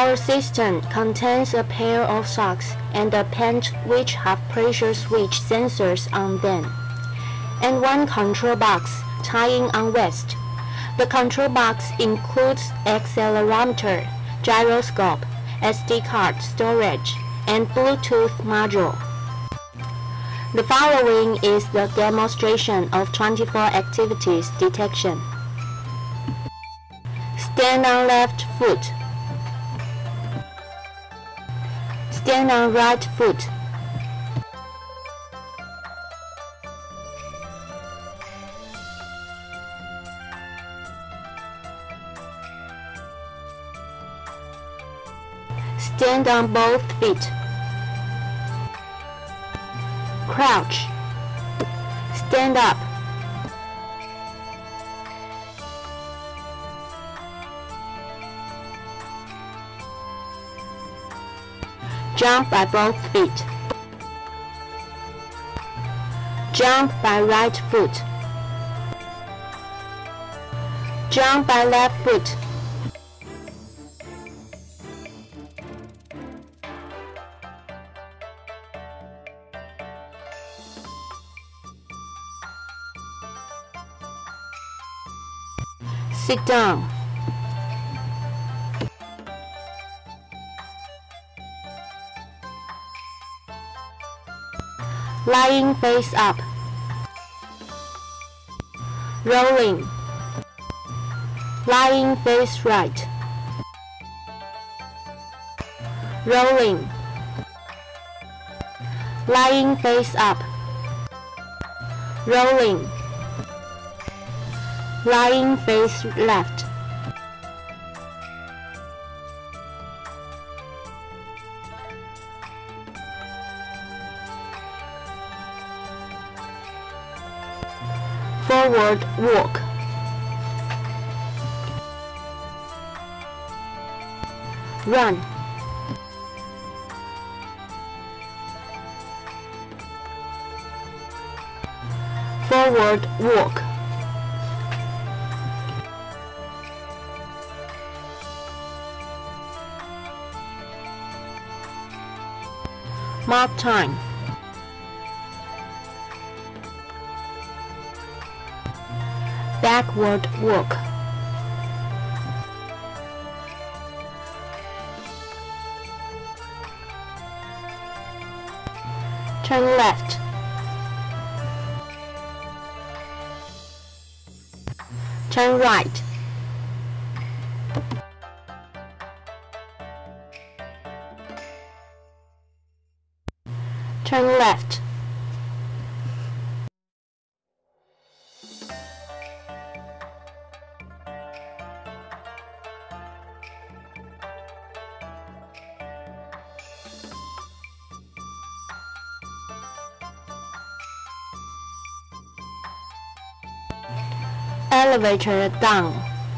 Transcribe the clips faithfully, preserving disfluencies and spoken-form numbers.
Our system contains a pair of socks and a pant which have pressure switch sensors on them, and one control box tying on waist. The control box includes accelerometer, gyroscope, S D card storage, and Bluetooth module. The following is the demonstration of twenty-four activities detection. Stand on left foot. Stand on right foot. Stand on both feet. Crouch. Stand up. Jump by both feet. Jump by right foot. Jump by left foot. Sit down. Lying face up. Rolling. Lying face right. Rolling. Lying face up. Rolling. Lying face left. Forward walk. Run. Forward walk. Mark time. Backward walk. Turn left. Turn right. Turn left. Elevator down.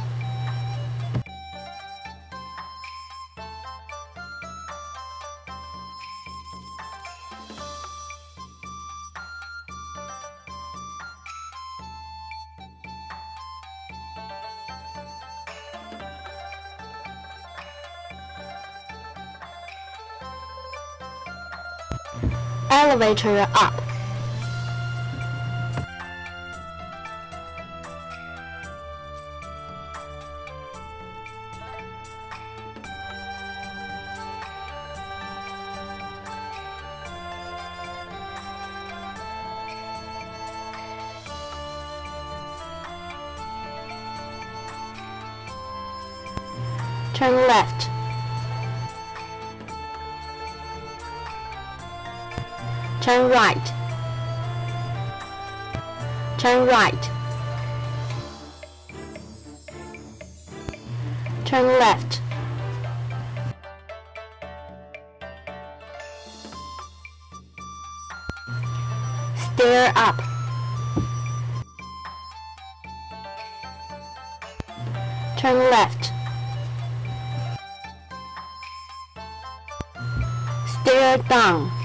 Elevator up. Turn left. Turn right. Turn right. Turn left. Stair up. Turn left. Stair down.